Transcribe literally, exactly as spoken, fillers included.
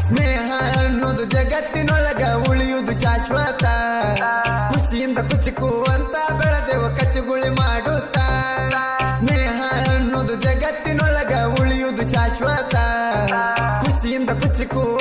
ಸ್ನೇಹ ಅನ್ನೋದು ಜಗತ್ತಿನೊಳಗ ಉಳಿಯುವುದು ಶಾಶ್ವತ ಖುಷಿಯಿಂದ ಕುಚಿಕುವಂತ ಬೆಳೆದೆವ ಕಚ್ಚುಗುಳಿ ಮಾಡುತ್ತಾ ಸ್ನೇಹ ಅನ್ನೋದು ಜಗತ್ತಿನೊಳಗ ಉಳಿಯುವುದು ಶಾಶ್ವತ ಖುಷಿಯಿಂದ ಕುಚಿಕು